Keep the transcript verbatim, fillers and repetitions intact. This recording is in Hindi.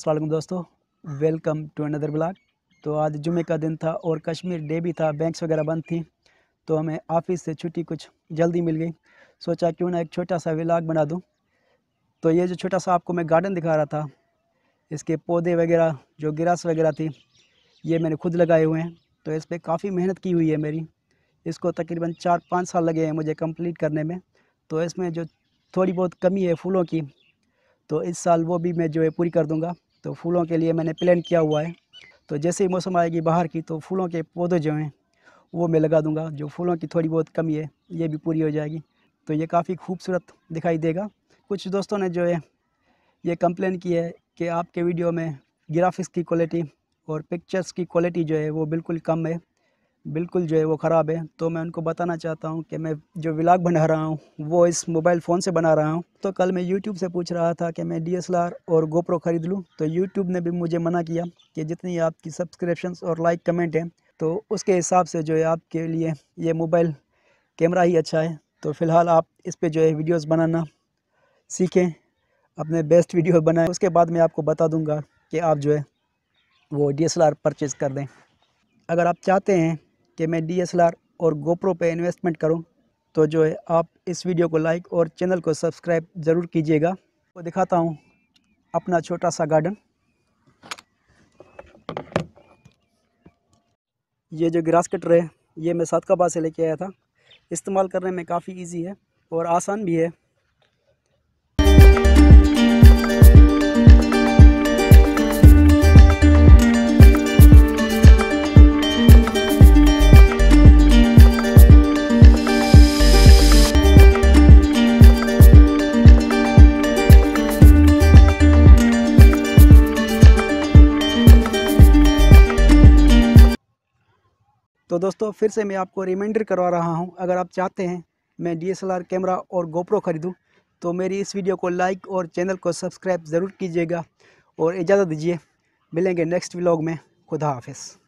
अस्सलाम वालेकुम दोस्तों, वेलकम टू अनदर ब्लॉग। तो आज जुमे का दिन था और कश्मीर डे भी था, बैंक्स वगैरह बंद थी, तो हमें ऑफिस से छुट्टी कुछ जल्दी मिल गई। सोचा क्यों ना एक छोटा सा व्लॉग बना दूं। तो ये जो छोटा सा आपको मैं गार्डन दिखा रहा था, इसके पौधे वगैरह जो ग्रास वगैरह थी, ये मैंने खुद लगाए हुए हैं। तो इस पर काफ़ी मेहनत की हुई है मेरी। इसको तकरीबन चार पाँच साल लगे हैं मुझे कंप्लीट करने में। तो इसमें जो थोड़ी बहुत कमी है फूलों की, तो इस साल वो भी मैं जो है पूरी कर दूंगा। तो फूलों के लिए मैंने प्लान किया हुआ है। तो जैसे ही मौसम आएगी बाहर की, तो फूलों के पौधे जो हैं वो मैं लगा दूंगा। जो फूलों की थोड़ी बहुत कमी है ये भी पूरी हो जाएगी, तो ये काफ़ी खूबसूरत दिखाई देगा। कुछ दोस्तों ने जो है ये कंप्लेन की है कि आपके वीडियो में ग्राफिक्स की क्वालिटी और पिक्चर्स की क्वालिटी जो है वो बिल्कुल कम है, बिल्कुल जो है वो ख़राब है। तो मैं उनको बताना चाहता हूँ कि मैं जो व्लॉग बना रहा हूँ वो इस मोबाइल फ़ोन से बना रहा हूँ। तो कल मैं यूट्यूब से पूछ रहा था कि मैं डी एस एल आर और गोप्रो ख़रीद लूँ, तो यूट्यूब ने भी मुझे मना किया कि जितनी आपकी सब्सक्रिप्शंस और लाइक कमेंट हैं, तो उसके हिसाब से जो है आपके लिए ये मोबाइल कैमरा ही अच्छा है। तो फ़िलहाल आप इस पर जो है वीडियोज़ बनाना सीखें, अपने बेस्ट वीडियो बनाएं। उसके बाद मैं आपको बता दूंगा कि आप जो है वो D S L R purchase कर दें। अगर आप चाहते हैं कि मैं डी एस एल आर और गोप्रो पे इन्वेस्टमेंट करूं, तो जो है आप इस वीडियो को लाइक और चैनल को सब्सक्राइब ज़रूर कीजिएगा। तो दिखाता हूं अपना छोटा सा गार्डन। ये जो ग्रास कटर है ये मैं सातकाबा से लेके आया था। इस्तेमाल करने में काफ़ी इजी है और आसान भी है। तो दोस्तों फिर से मैं आपको रिमाइंडर करवा रहा हूं, अगर आप चाहते हैं मैं D S L R camera और गोप्रो ख़रीदूं, तो मेरी इस वीडियो को लाइक और चैनल को सब्सक्राइब ज़रूर कीजिएगा। और इजाज़त दीजिए, मिलेंगे नेक्स्ट व्लॉग में। खुदा हाफिज़।